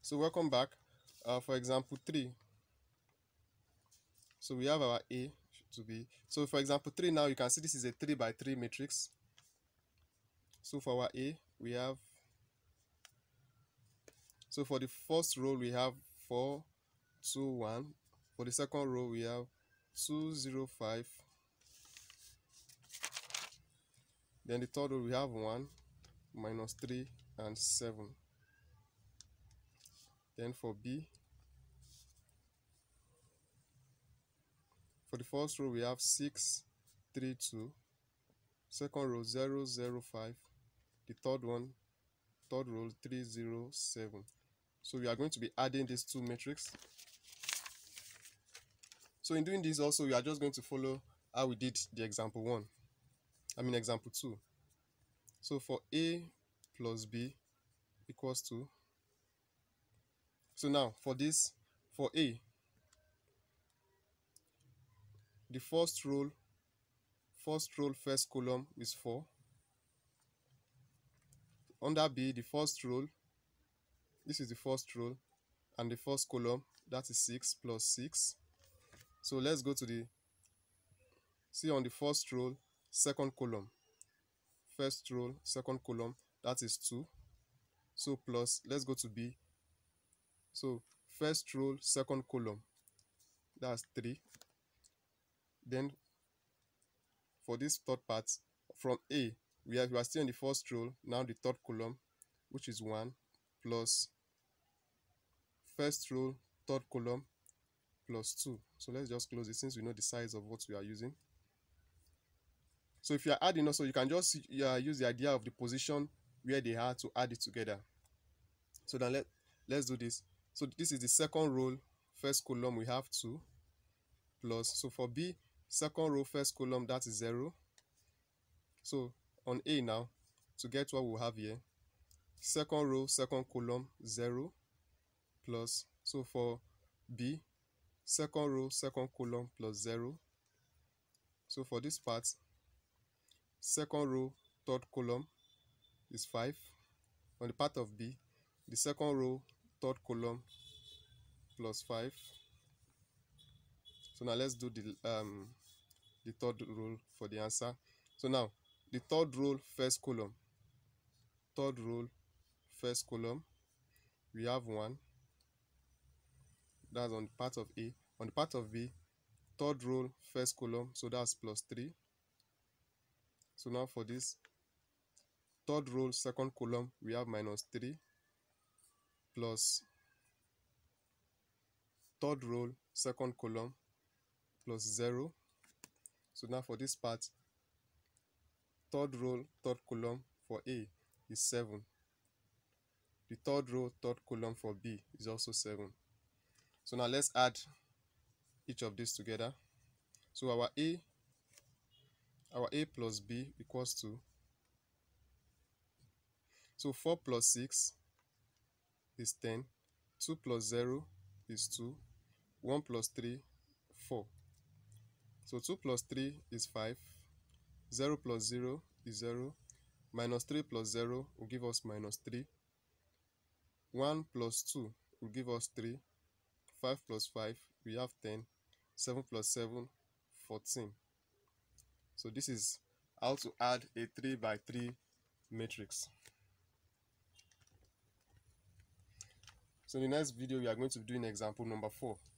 So welcome back. For example 3, so we have our A to be, so for example 3 now, you can see this is a 3 by 3 matrix. So for our A we have, so for the first row we have 4 2 1. For the second row we have 2 0 5. Then the third row we have 1 -3 and 7. Then for B, for the first row we have 6 3 2. Second row 0 0 5. The third row 3 0 7. So we are going to be adding these two matrices. So in doing this also, we are just going to follow how we did the example 1. Example 2. So for A plus B equals to, so now for this, for A, the first row first column is 4. Under B, the first row, this is the first row, and the first column, that is 6 plus 6. So let's go to the, see on the first row second column, first row second column, that is 2. So plus, let's go to B. So first row second column, that's 3. Then for this third part, from A, we are still in the first row. Now the third column, which is 1, plus first row third column plus 2. So let's just close it since we know the size of what we are using. So if you are adding also, you can just use the idea of the position where they are to add it together. So then let's do this. So this is the second row first column, we have 2 plus, so for B, second row first column, that is 0. So on A now, to get what we have here, second row second column 0 plus, so for B, second row second column plus 0. So for this part, second row third column is 5. On the part of B, the second row third column plus 5. So now let's do the third row for the answer. So now the third row first column, we have 1. That's on the part of A. On the part of B, third row first column, so that's plus 3. So now for this third row second column, we have -3 plus third row second column plus 0. So now for this part, third row third column for A is 7. The third row third column for B is also 7. So now let's add each of these together. So our A plus B equals to, so 4 plus 6 is 10, 2 plus 0 is 2, 1 plus 3, 4. So 2 plus 3 is 5, 0 plus 0 is 0, -3 plus 0 will give us -3, 1 plus 2 will give us 3, 5 plus 5, we have 10, 7 plus 7, 14. So this is how to add a 3 by 3 matrix. So in the next video, we are going to be doing example number 4.